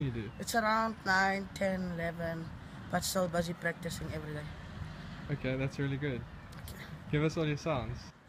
You do. It's around 9, 10, 11, but so busy practicing every day. Okay, that's really good. Give us all your songs.